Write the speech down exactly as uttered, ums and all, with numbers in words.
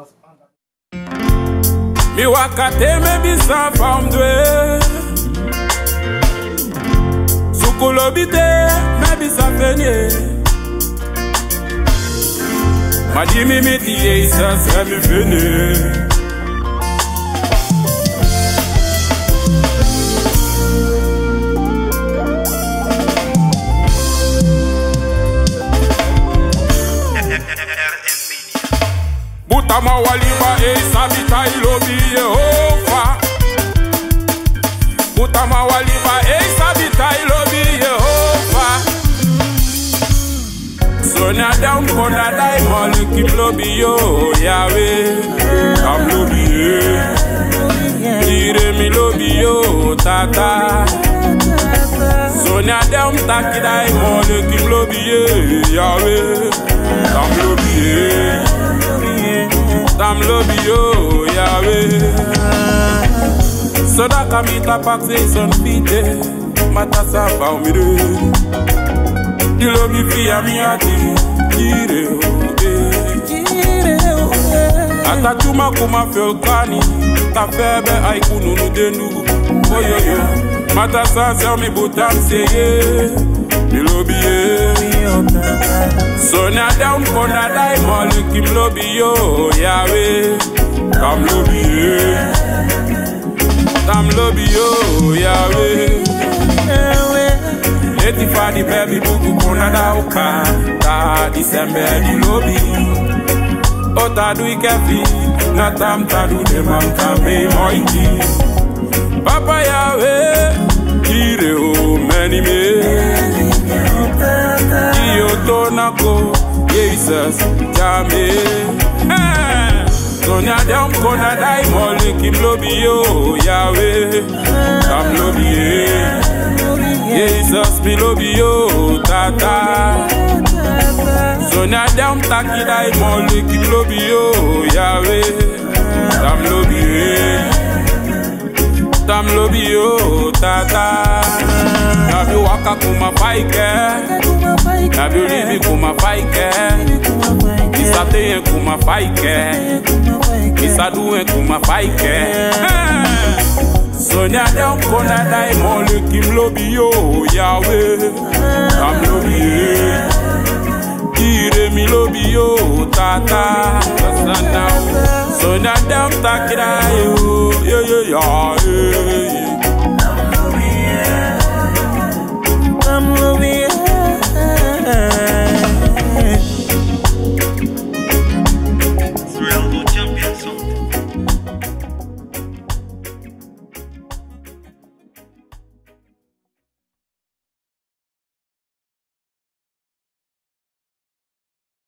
Mi wakate me bisa fam dwe Sukulo bite me bisa fenye Madimi mi tiye isa se mi fenye Butama waliba e sabita ilobi Yehova Butama waliba e sabita ilobi Yehova Sonya down kona dai mole kim lobi yo Yahweh Kam lobi ye Ire mi lobi yo tata Sonya down taki dai mole kim lobi ye Yahweh Kam lobi ye Tam lobby yo, Yahweh. So that can be the practice on fite. Matasa pa umire. You lobby fi ami ati. Kire o eh. Kire o eh. Atatuma kuma felkani. Ta febe ay kununu denu. Oyo yo. Matasa se mi butam seye. Mi lobby ye. Sonya down kona dai mole kim lobby yo Yahweh Kam lobby ye Kam lobby yo Yahweh Eti fa di baby bugu kona da uka Ta December di lobby Ota du ikefi Na tam ta du de mam kambe moiti Papa Yahweh Kire o meni me Tonako, Jesus, Jame. Sonya down kona dai mole kim lobby yo Yahweh. Kam lobby ye. Jesus mi lobby yo tata. Sonya down taki dai mole kim lobby yo Yahweh. Kam lobby ye. Tam lobby yo tata. Nabi waka kuma faike. Nabi livi kuma faike. Kisate kuma faike. Kisadue kuma faike. Sonya down kona dai mole kim lobby yo Yahweh. Kam lobby ye. Kire mi lobby yo tata. Sonya down takira yo. Yo yo yo.